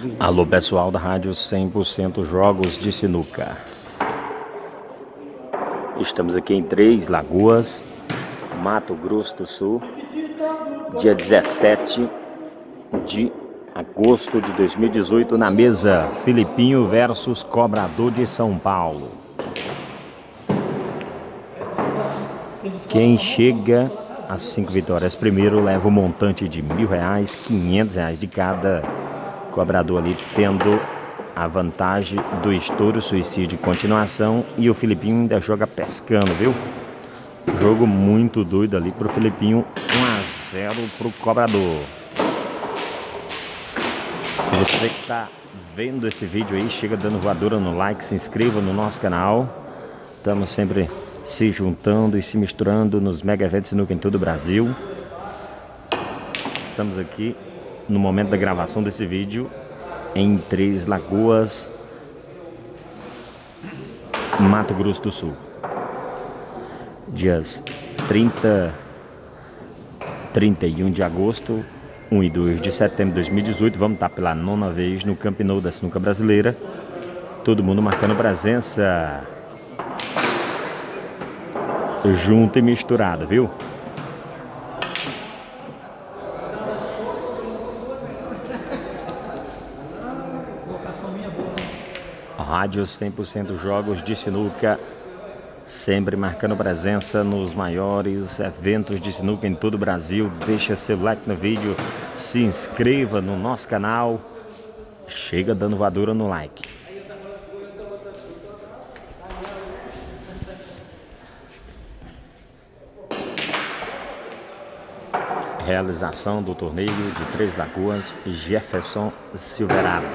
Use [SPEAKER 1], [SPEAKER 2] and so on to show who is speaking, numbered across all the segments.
[SPEAKER 1] Alô pessoal da Rádio 100% Jogos de Sinuca. Estamos aqui em Três Lagoas, Mato Grosso do Sul, dia 17 de agosto de 2018, na mesa Filipinho versus Cobrador de São Paulo. Quem chega às 5 vitórias primeiro leva o montante de R$1.000, R$500 de cada. Cobrador ali tendo a vantagem do estouro, suicídio e continuação. E o Filipinho ainda joga pescando, viu? Jogo muito doido ali pro Filipinho. 1-0 pro Cobrador. Você que tá vendo esse vídeo aí, chega dando voadora no like, se inscreva no nosso canal. Estamos sempre se juntando e se misturando nos mega eventos sinuca em todo o Brasil. Estamos aqui no momento da gravação desse vídeo em Três Lagoas, Mato Grosso do Sul. Dias 30, 31 de agosto, 1 e 2 de setembro de 2018. Vamos estar pela 9ª vez no Camp Nou da sinuca brasileira. Todo mundo marcando presença. Junto e misturado, viu? Rádio 100% Jogos de Sinuca, sempre marcando presença nos maiores eventos de sinuca em todo o Brasil. Deixa seu like no vídeo, se inscreva no nosso canal, chega dando voadora no like. Realização do torneio de Três Lagoas, Jefferson Silverado.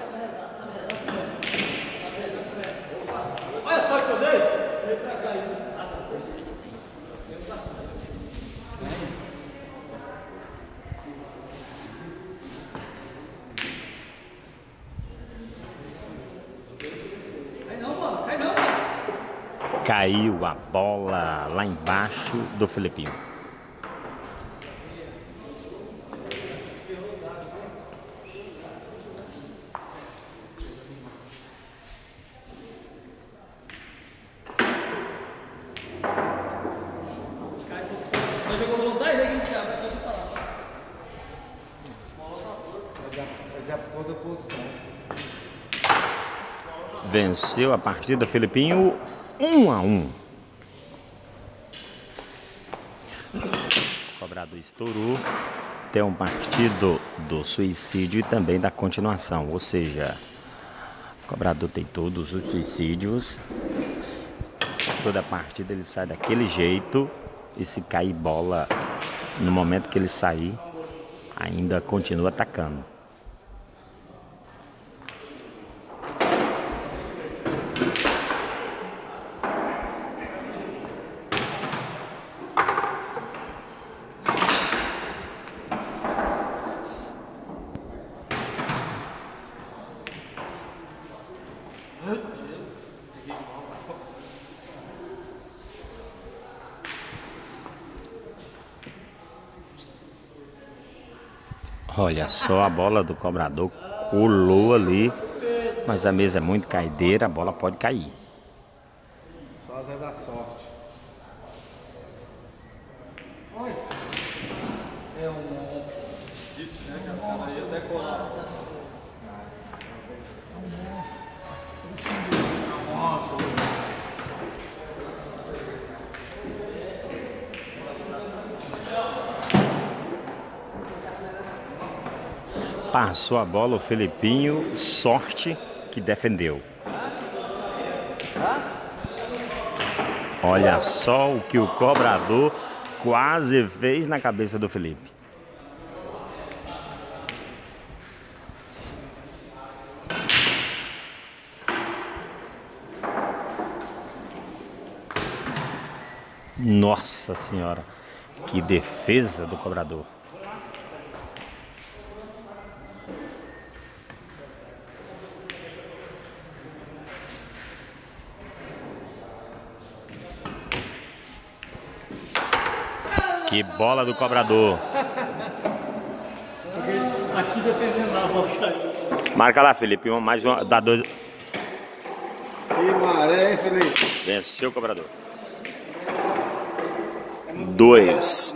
[SPEAKER 1] Caiu a bola lá embaixo do Filipinho. Venceu a partida Filipinho 1-1. O Cobrador estourou. Tem um partido do suicídio e também da continuação. Ou seja, o Cobrador tem todos os suicídios. Toda a partida ele sai daquele jeito. E se cair bola no momento que ele sair, ainda continua atacando. Olha só, a bola do Cobrador colou ali, mas a mesa é muito caideira, a bola pode cair.
[SPEAKER 2] Só Zé da sorte. É um... Disse, né, que a cara ia decolar.
[SPEAKER 1] Passou a bola o Filipinho, sorte que defendeu. Olha só o que o Cobrador quase fez na cabeça do Felipe. Nossa Senhora, que defesa do Cobrador. Que bola do Cobrador.
[SPEAKER 2] Aqui defendendo lá, vou ficar.
[SPEAKER 1] Marca lá, Felipe. Mais uma. Dá 2.
[SPEAKER 3] Que maré, hein, Felipe?
[SPEAKER 1] Venceu o cobrador. 2-1.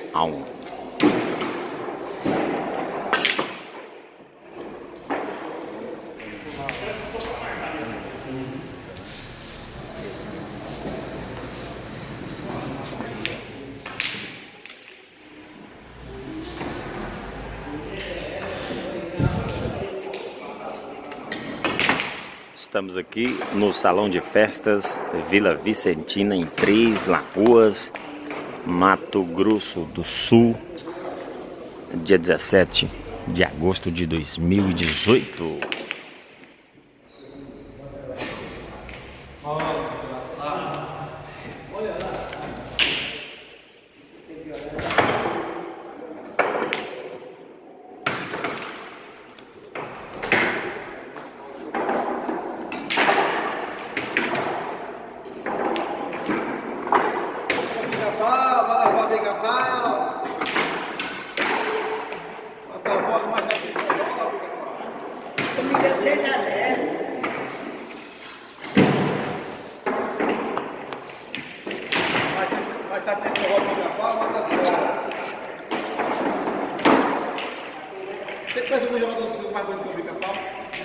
[SPEAKER 1] Estamos aqui no Salão de Festas Vila Vicentina, em Três Lagoas, Mato Grosso do Sul, dia 17 de agosto de 2018.
[SPEAKER 3] Você pensa que o jogador precisa mais bonito que o Pica-Pau?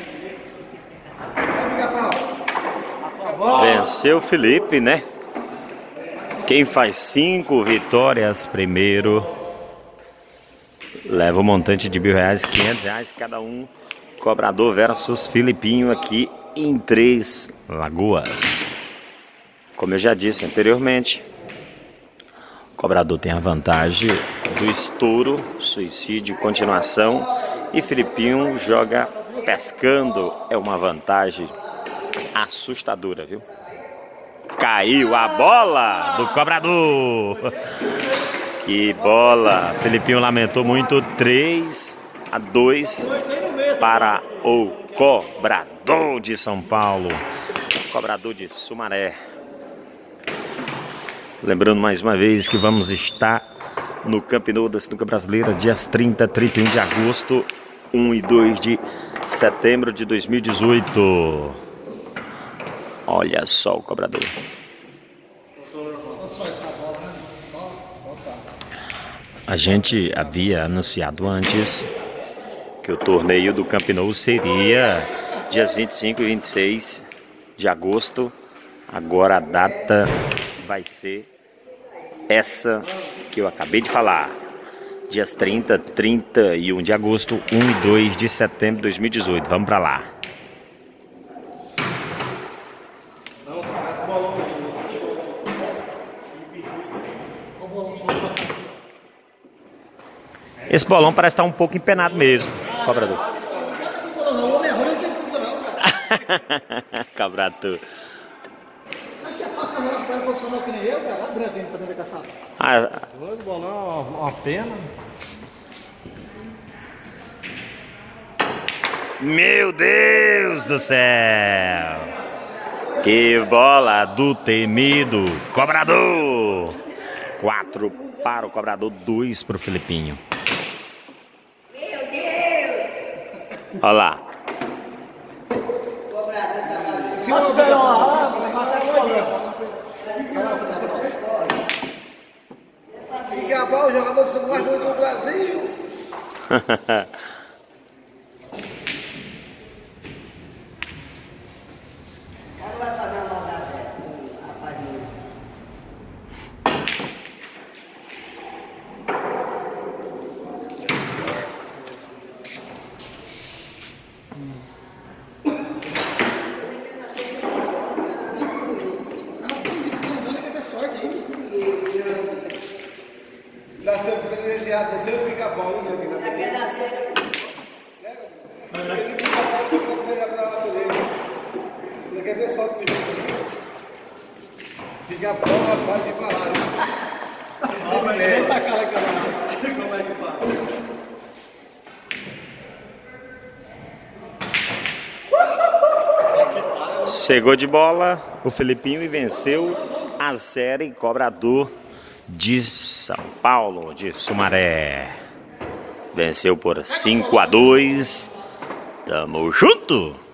[SPEAKER 3] Pica-Pau.
[SPEAKER 1] Venceu o Felipe, né? Quem faz 5 vitórias primeiro leva o montante de R$1.000, R$500 cada um. Cobrador versus Filipinho aqui em Três Lagoas. Como eu já disse anteriormente, o cobrador tem a vantagem do estouro, suicídio, continuação. E Filipinho joga pescando. É uma vantagem assustadora, viu? Caiu a bola do cobrador. Que bola. Filipinho lamentou muito. 3-2 para o cobrador de São Paulo. Cobrador de Sumaré. Lembrando mais uma vez que vamos estar no Campeonato da Sinuca Brasileira, dias 30 e 31 de agosto, 1 e 2 de setembro de 2018. Olha só o cobrador. A gente havia anunciado antes que o torneio do Campeonato seria dias 25 e 26 de agosto. Agora a data vai ser essa que eu acabei de falar. Dias 30, 31 de agosto, 1 e 2 de setembro de 2018. Vamos pra lá. Esse bolão parece estar um pouco empenado mesmo, cobrador.
[SPEAKER 2] Não, o homem é ruim, não tem culpa não, cara.
[SPEAKER 1] Cobrador.
[SPEAKER 2] Acho que é fácil jogar com profissional que nem eu, cara. Olha o branquinho pra dentro da caçada.
[SPEAKER 3] Dois bolão, uma pena.
[SPEAKER 1] Meu Deus do céu! Que bola do temido cobrador! 4 para o cobrador, 2 para o Filipinho.
[SPEAKER 4] Meu Deus!
[SPEAKER 1] Olha lá.
[SPEAKER 2] Faça o melhor lá, matar o problema.
[SPEAKER 3] Pica-Pau, o jogador sendo mais bonito do Brasil.
[SPEAKER 4] O cara vai fazer uma maldade dessa, rapaz.
[SPEAKER 3] Nasceu privilegiado, você é o Pica-Pau, né?
[SPEAKER 4] Já quer nascer.
[SPEAKER 3] Ele Pica-Pau que não tem a brava dele. Ele quer ter sorte no jogo. Pica-Pau, rapaz, de falar.
[SPEAKER 2] Vem pra cá, como é que faz?
[SPEAKER 1] Chegou de bola o Filipinho e venceu a série cobrador de São Paulo, de Sumaré. Venceu por 5-2. Tamo junto!